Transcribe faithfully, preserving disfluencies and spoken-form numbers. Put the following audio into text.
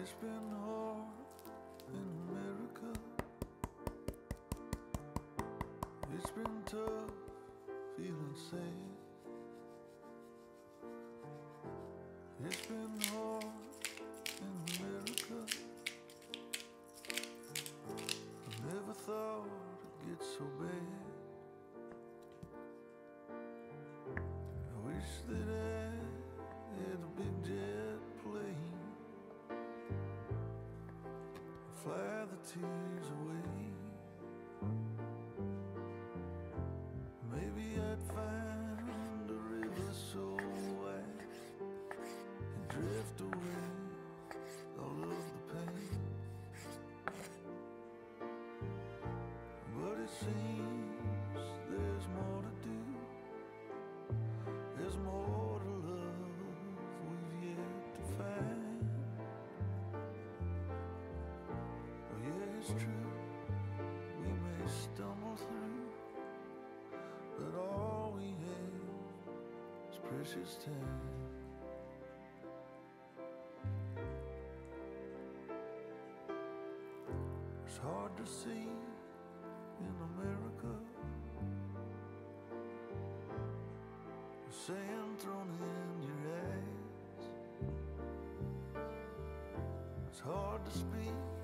It's been hard in America. It's been tough feeling sad. It's been hard in America. I never thought it'd get so bad. I wish that I had a big jet plane, fly the tears away. Maybe I'd find a river so wide and drift away all of the pain. But it seems there's more to do. There's more to love we've yet to find. Oh yeah, it's true, we may stumble through, but all we have is precious time. It's hard to see in America, the sand thrown in your eyes. It's hard to speak